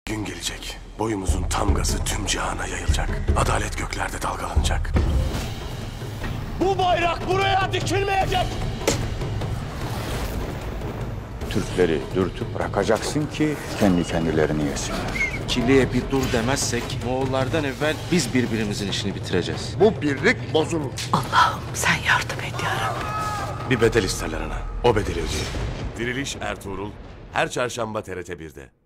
Gün gelecek. Boyumuzun tam gazı tüm cihana yayılacak. Adalet göklerde dalgalanacak. Bu bayrak buraya dikilmeyecek. Türkleri dürtüp bırakacaksın ki kendi kendilerini yesinler. Çile'ye bir dur demezsek Moğollardan evvel biz birbirimizin işini bitireceğiz. Bu birlik bozulur. Allah'ım sen yardım et ya Rabbi. Bir bedel isterler ana. O bedeli ödeyelim. Diriliş Ertuğrul her çarşamba TRT 1'de.